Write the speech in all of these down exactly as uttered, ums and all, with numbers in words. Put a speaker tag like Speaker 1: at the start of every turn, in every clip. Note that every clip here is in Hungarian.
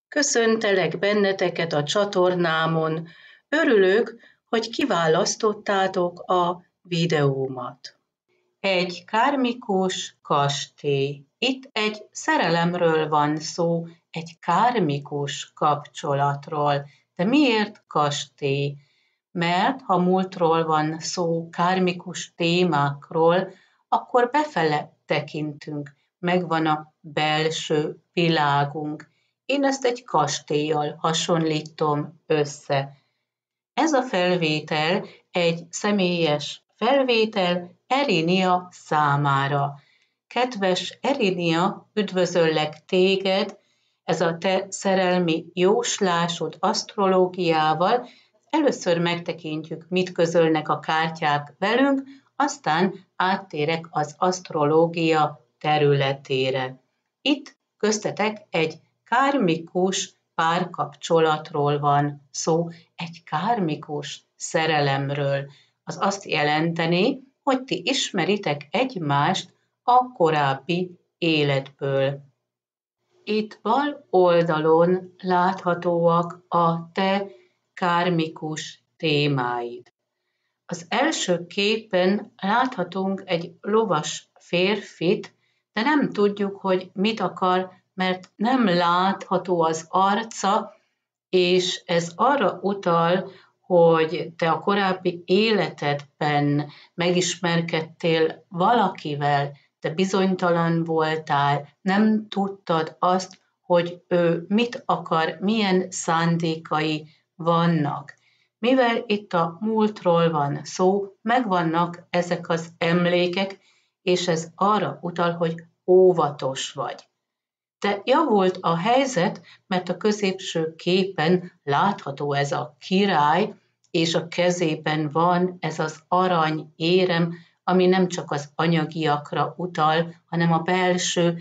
Speaker 1: Köszöntelek benneteket a csatornámon. Örülök, hogy kiválasztottátok a videómat. Egy kármikus kastély. Itt egy szerelemről van szó, egy kármikus kapcsolatról. De miért kastély? Mert ha múltról van szó, kármikus témákról, akkor befele tekintünk, megvan a belső világunk. Én ezt egy kastéllyal hasonlítom össze. Ez a felvétel egy személyes felvétel Erinia számára. Kedves Erinia, üdvözöllek téged, ez a te szerelmi jóslásod asztrológiával. Először megtekintjük, mit közölnek a kártyák velünk, aztán áttérek az asztrológia területére. Itt köztetek egy kármikus párkapcsolatról van szó, egy kármikus szerelemről. Az azt jelenteni, hogy ti ismeritek egymást a korábbi életből. Itt bal oldalon láthatóak a te kármikus témáid. Az első képen láthatunk egy lovas férfit, de nem tudjuk, hogy mit akar, mert nem látható az arca, és ez arra utal, hogy te a korábbi életedben megismerkedtél valakivel, de bizonytalan voltál, nem tudtad azt, hogy ő mit akar, milyen szándékai vannak. Mivel itt a múltról van szó, megvannak ezek az emlékek, és ez arra utal, hogy óvatos vagy. De javult a helyzet, mert a középső képen látható ez a király, és a kezében van ez az arany érem, ami nem csak az anyagiakra utal, hanem a belső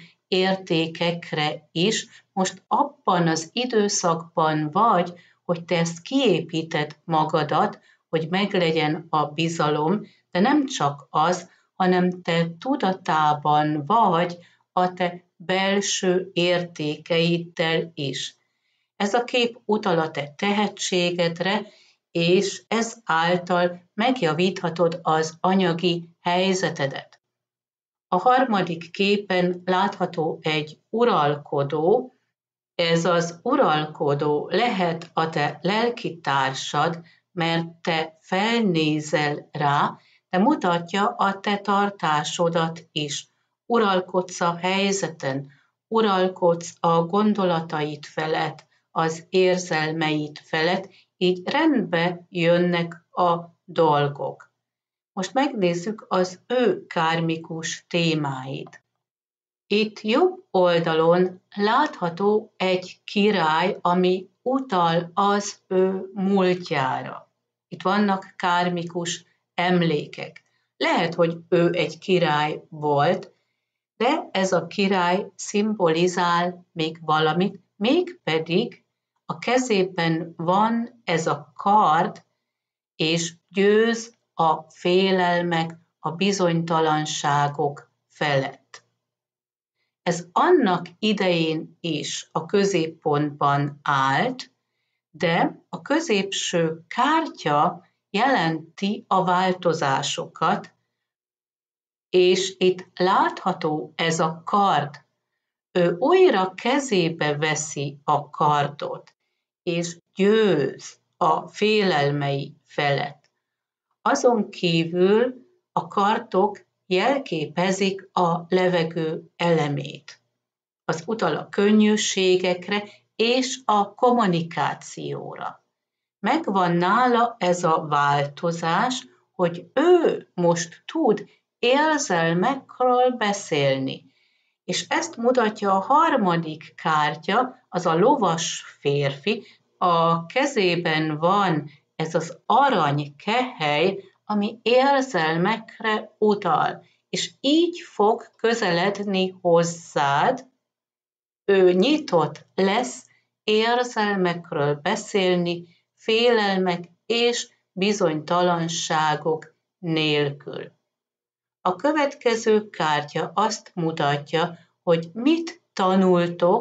Speaker 1: értékekre is. Most abban az időszakban vagy, hogy te ezt kiépíted magadat, hogy meglegyen a bizalom, de nem csak az, hanem te tudatában vagy a te belső értékeiddel is. Ez a kép utal a te tehetségedre, és ez által megjavíthatod az anyagi helyzetedet. A harmadik képen látható egy uralkodó. Ez az uralkodó lehet a te lelkitársad, mert te felnézel rá, de mutatja a te tartásodat is. Uralkodsz a helyzeten, uralkodsz a gondolataid felett, az érzelmeid felett, így rendbe jönnek a dolgok. Most megnézzük az ő kármikus témáit. Itt jobb oldalon látható egy király, ami utal az ő múltjára. Itt vannak kármikus emlékek. Lehet, hogy ő egy király volt, de ez a király szimbolizál még valamit, mégpedig a kezében van ez a kard, és győz a félelmek, a bizonytalanságok felett. Ez annak idején is a középpontban állt, de a középső kártya jelenti a változásokat, és itt látható ez a kard. Ő újra kezébe veszi a kardot, és győz a félelmei felett. Azon kívül a kardok jelképezik a levegő elemét. Az utal a könnyűségekre és a kommunikációra. Megvan nála ez a változás, hogy ő most tud érzelmekről beszélni. És ezt mutatja a harmadik kártya, az a lovas férfi, a kezében van ez az arany kehely, ami érzelmekre utal, és így fog közeledni hozzád, ő nyitott lesz érzelmekről beszélni, félelmek és bizonytalanságok nélkül. A következő kártya azt mutatja, hogy mit tanultok,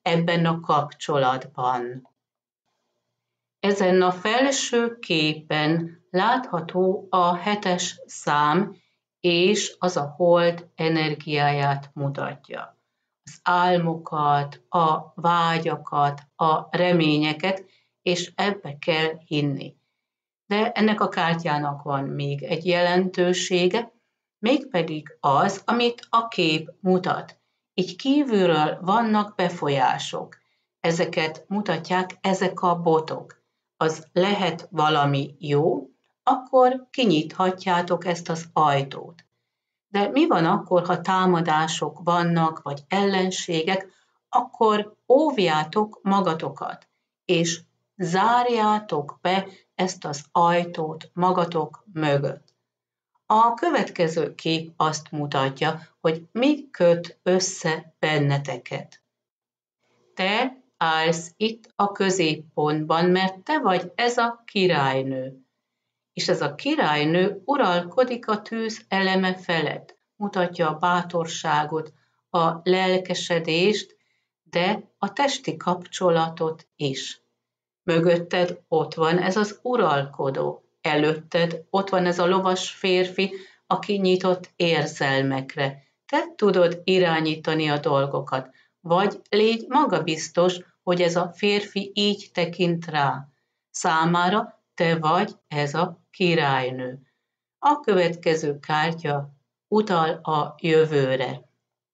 Speaker 1: ebben a kapcsolatban. Ezen a felső képen látható a hetes szám, és az a hold energiáját mutatja. Az álmokat, a vágyakat, a reményeket, és ebbe kell hinni. De ennek a kártyának van még egy jelentősége, mégpedig az, amit a kép mutat. Így kívülről vannak befolyások. Ezeket mutatják ezek a botok. Az lehet valami jó, akkor kinyithatjátok ezt az ajtót. De mi van akkor, ha támadások vannak, vagy ellenségek, akkor óvjátok magatokat, és zárjátok be ezt az ajtót magatok mögött. A következő kép azt mutatja, hogy mi köt össze benneteket. Te állsz itt a középpontban, mert te vagy ez a királynő. És ez a királynő uralkodik a tűz eleme felett, mutatja a bátorságot, a lelkesedést, de a testi kapcsolatot is. Mögötted ott van ez az uralkodó, előtted ott van ez a lovas férfi, aki nyitott érzelmekre. Te tudod irányítani a dolgokat, vagy légy magabiztos, hogy ez a férfi így tekint rá. Számára te vagy ez a királynő. A következő kártya utal a jövőre.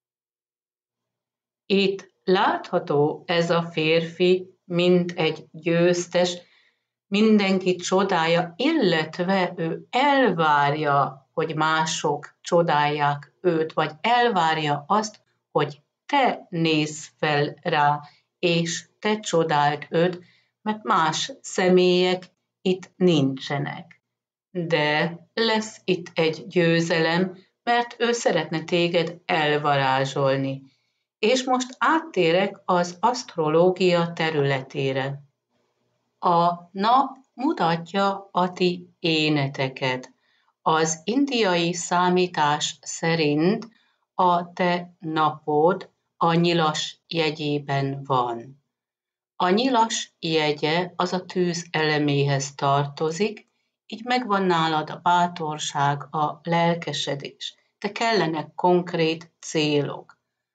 Speaker 1: Itt látható ez a férfi, mint egy győztes, mindenki csodálja, illetve ő elvárja, hogy mások csodálják őt, vagy elvárja azt, hogy te nézz fel rá, és te csodáld őt, mert más személyek itt nincsenek. De lesz itt egy győzelem, mert ő szeretne téged elvarázsolni. És most áttérek az asztrológia területére. A nap mutatja a ti éneteket. Az indiai számítás szerint a te napod a nyilas jegyében van. A nyilas jegye az a tűz eleméhez tartozik, így megvan nálad a bátorság, a lelkesedés. De kellenek konkrét célok.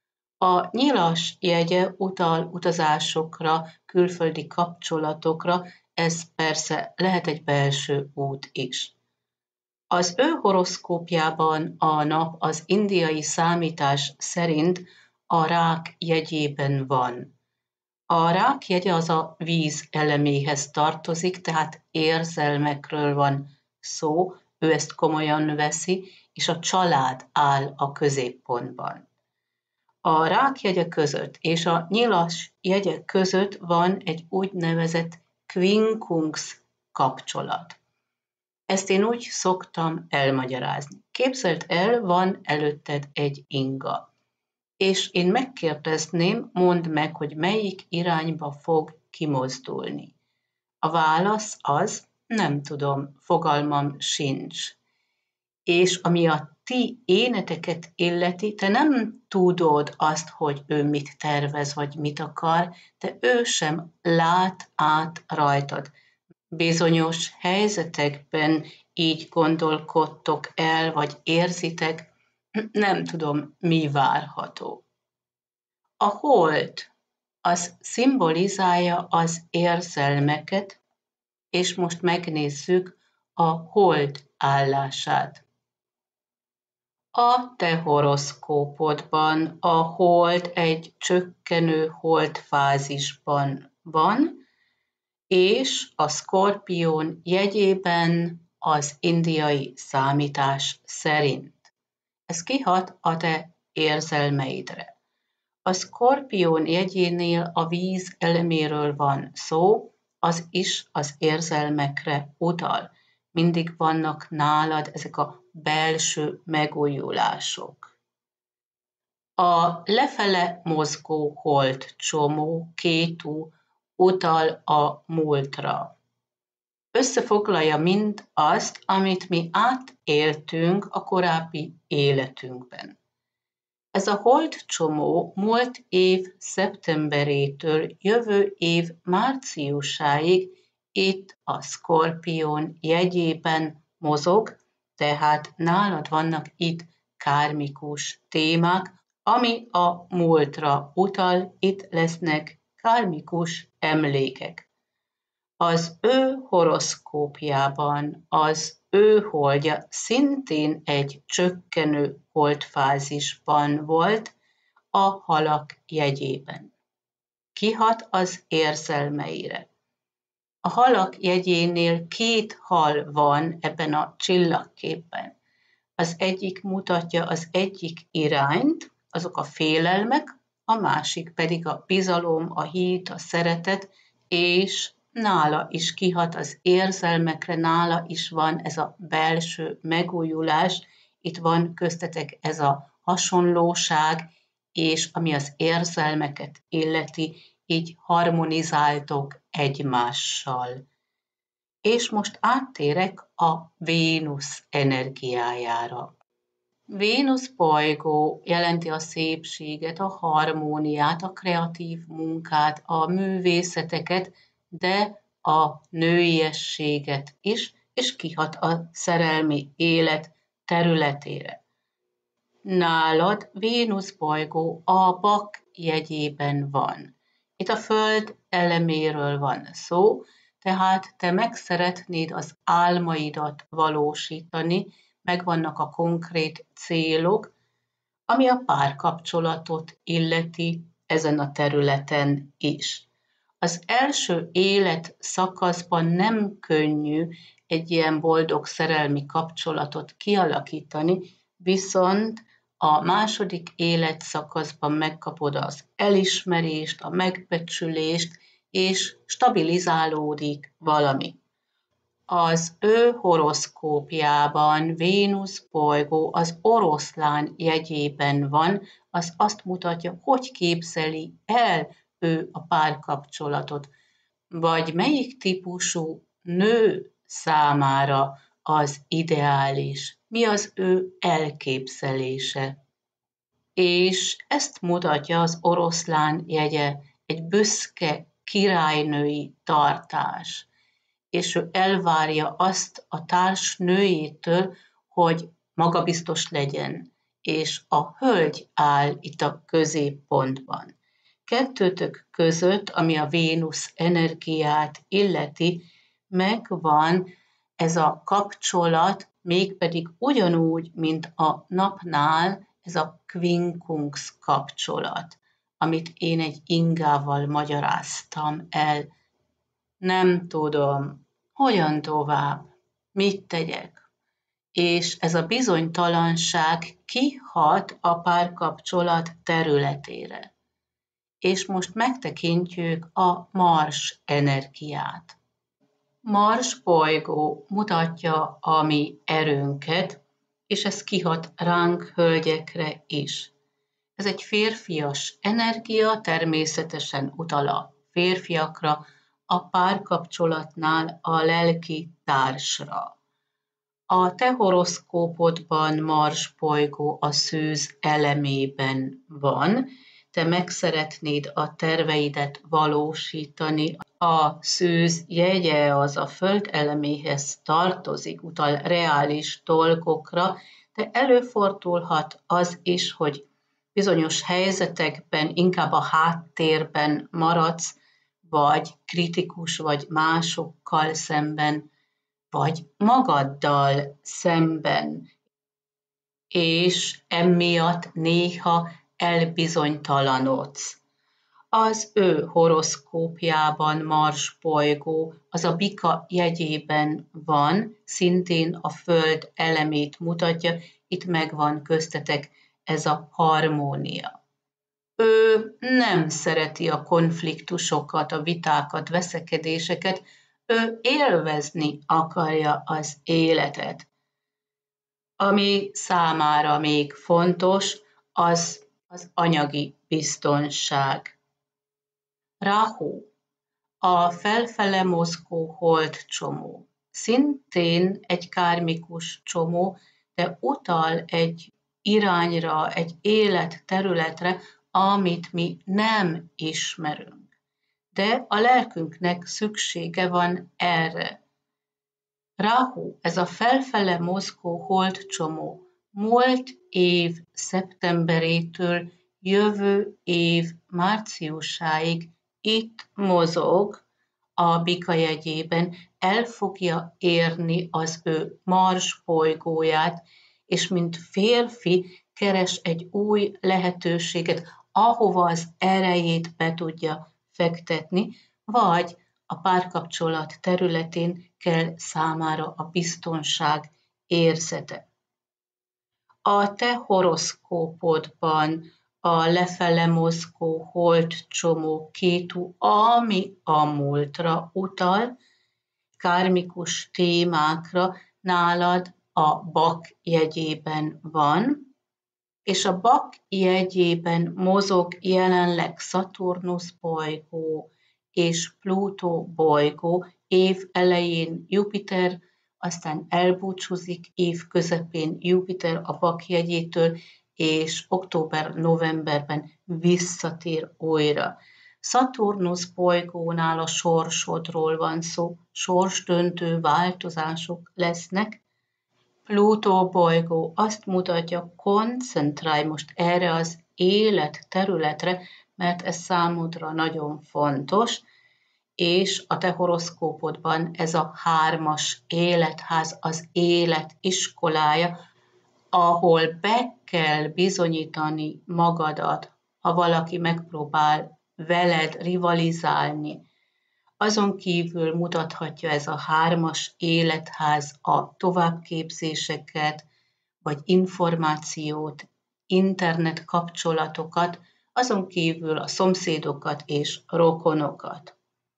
Speaker 1: A nyilas jegye utal utazásokra, külföldi kapcsolatokra, ez persze lehet egy belső út is. Az ő horoszkópjában a nap az indiai számítás szerint a rák jegyében van. A rák jegye az a víz eleméhez tartozik, tehát érzelmekről van szó, ő ezt komolyan veszi, és a család áll a középpontban. A rák jegye között és a nyilas jegye között van egy úgynevezett quincunx kapcsolat. Ezt én úgy szoktam elmagyarázni. Képzeld el, van előtted egy inga, és én megkérdezném, mondd meg, hogy melyik irányba fog kimozdulni. A válasz az, nem tudom, fogalmam sincs. És ami a ti éneteket illeti, te nem tudod azt, hogy ő mit tervez, vagy mit akar, de ő sem lát át rajtad. Bizonyos helyzetekben így gondolkodtok el, vagy érzitek, nem tudom, mi várható. A hold az szimbolizálja az érzelmeket, és most megnézzük a hold állását. A te horoszkópodban a hold egy csökkenő holdfázisban van, és a Szkorpión jegyében az indiai számítás szerint. Ez kihat a te érzelmeidre. A Szkorpión jegyénél a víz eleméről van szó, az is az érzelmekre utal. Mindig vannak nálad ezek a belső megújulások. A lefele mozgó hold csomó, Kétu utal a múltra. Összefoglalja mind azt, amit mi átéltünk a korábbi életünkben. Ez a holdcsomó múlt év szeptemberétől jövő év márciusáig itt a Szkorpión jegyében mozog, tehát nálad vannak itt kármikus témák, ami a múltra utal, itt lesznek kármikus emlékek. Az ő horoszkópjában az ő holdja szintén egy csökkenő holdfázisban volt a halak jegyében. Kihat az érzelmeire. A halak jegyénél két hal van ebben a csillagképben. Az egyik mutatja az egyik irányt, azok a félelmek, a másik pedig a bizalom, a hit, a szeretet, és nála is kihat az érzelmekre, nála is van ez a belső megújulás, itt van köztetek ez a hasonlóság, és ami az érzelmeket illeti, így harmonizáltok egymással. És most áttérek a Vénusz energiájára. Vénusz bolygó jelenti a szépséget, a harmóniát, a kreatív munkát, a művészeteket, de a nőiességet is, és kihat a szerelmi élet területére. Nálad Vénusz bolygó a Bak jegyében van. Itt a Föld eleméről van szó, tehát te meg szeretnéd az álmaidat valósítani, megvannak a konkrét célok, ami a párkapcsolatot illeti ezen a területen is. Az első élet szakaszban nem könnyű egy ilyen boldog szerelmi kapcsolatot kialakítani, viszont a második életszakaszban megkapod az elismerést, a megbecsülést, és stabilizálódik valami. Az ő horoszkópjában Vénusz bolygó az Oroszlán jegyében van, az azt mutatja, hogy képzeli el ő a párkapcsolatot, vagy melyik típusú nő számára az ideális, mi az ő elképzelése. És ezt mutatja az Oroszlán jegye, egy büszke királynői tartás, és ő elvárja azt a társnőjétől, hogy magabiztos legyen, és a hölgy áll itt a középpontban. Kettőtök között, ami a Vénusz energiát illeti, megvan ez a kapcsolat, mégpedig ugyanúgy, mint a napnál, ez a quincunx kapcsolat, amit én egy ingával magyaráztam el. Nem tudom, hogyan tovább, mit tegyek. És ez a bizonytalanság kihat a párkapcsolat területére. És most megtekintjük a Mars energiát. Mars bolygó mutatja a mi erőnket, és ez kihat ránk, hölgyekre is. Ez egy férfias energia, természetesen utal a férfiakra, a párkapcsolatnál a lelki társra. A te horoszkópodban Mars bolygó a szűz elemében van, te meg szeretnéd a terveidet valósítani. A szűz jegye az a Föld eleméhez tartozik, utal reális dolgokra, de előfordulhat az is, hogy bizonyos helyzetekben inkább a háttérben maradsz, vagy kritikus vagy másokkal szemben, vagy magaddal szemben, és emiatt néha elbizonytalanodsz. Az ő horoszkópjában Mars bolygó az a Bika jegyében van, szintén a Föld elemét mutatja, itt megvan köztetek ez a harmónia. Ő nem szereti a konfliktusokat, a vitákat, veszekedéseket, ő élvezni akarja az életet. Ami számára még fontos, az az anyagi biztonság. Rahu, a felfele mozgó holdcsomó, szintén egy kármikus csomó, de utal egy irányra, egy életterületre, amit mi nem ismerünk. De a lelkünknek szüksége van erre. Ráhu, ez a felfele mozgó holdcsomó, múlt év szeptemberétől jövő év márciusáig itt mozog a Bika jegyében, el fogja érni az ő Mars bolygóját, és mint férfi keres egy új lehetőséget, ahova az erejét be tudja fektetni, vagy a párkapcsolat területén kell számára a biztonság érzete. A te horoszkópodban a lefele mozgó holdcsomó Kétu, ami a múltra utal, kármikus témákra, nálad a Bak jegyében van, és a Bak jegyében mozog jelenleg Szaturnusz bolygó és Plutó bolygó, év elején Jupiter, aztán elbúcsúzik, év közepén Jupiter a Bak jegyétől, és október-novemberben visszatér újra. Szaturnusz bolygónál a sorsodról van szó, sorsdöntő változások lesznek. Plutó bolygó azt mutatja, koncentrálj most erre az életterületre, mert ez számodra nagyon fontos, és a te horoszkópodban ez a hármas életház, az élet iskolája, ahol be kell bizonyítani magadat, ha valaki megpróbál veled rivalizálni. Azon kívül mutathatja ez a hármas életház a továbbképzéseket, vagy információt, internet kapcsolatokat, azon kívül a szomszédokat és rokonokat.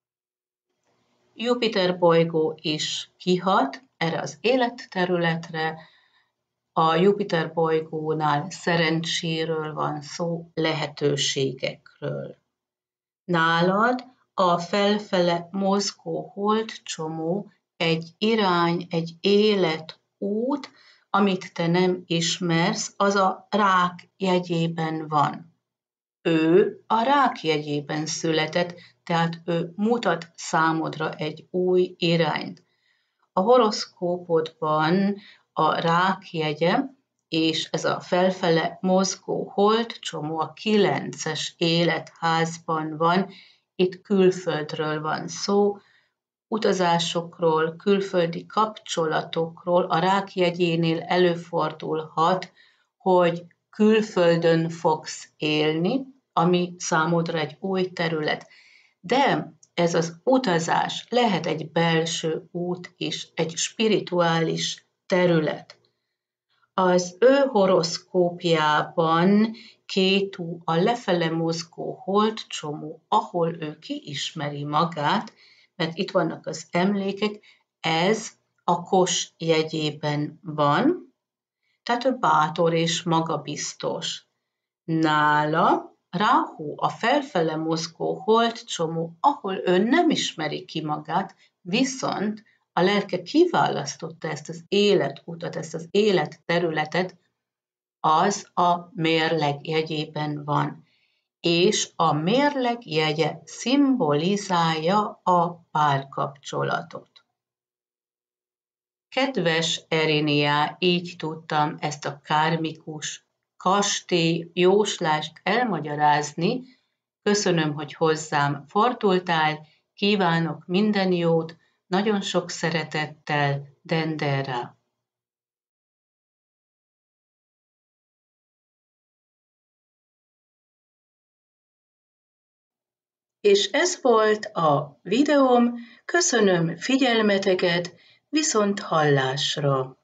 Speaker 1: Jupiter bolygó is kihat erre az életterületre, a Jupiter bolygónál szerencséről van szó, lehetőségekről. Nálad a felfele mozgó holdcsomó egy irány, egy életút, amit te nem ismersz, az a Rák jegyében van. Ő a Rák jegyében született, tehát ő mutat számodra egy új irányt. A horoszkópodban a Rák jegye, és ez a felfele mozgó holdcsomó a kilences életházban van, itt külföldről van szó, utazásokról, külföldi kapcsolatokról. A Rák jegyénél előfordulhat, hogy külföldön fogsz élni, ami számodra egy új terület. De ez az utazás lehet egy belső út is, egy spirituális terület. Az ő horoszkópjában Kétu a lefele mozgó holdcsomó, ahol ő kiismeri magát, mert itt vannak az emlékek, ez a Kos jegyében van, tehát ő bátor és magabiztos. Nála Ráhu a felfele mozgó holdcsomó, ahol ő nem ismeri ki magát, viszont a lelke kiválasztotta ezt az életutat, ezt az életterületet, az a mérleg jegyében van. És a mérleg jegye szimbolizálja a párkapcsolatot. Kedves Erinia, így tudtam ezt a kármikus kastély jóslást elmagyarázni. Köszönöm, hogy hozzám fordultál, kívánok minden jót, nagyon sok szeretettel, Dendera. És ez volt a videóm, köszönöm figyelmeteket, viszont hallásra!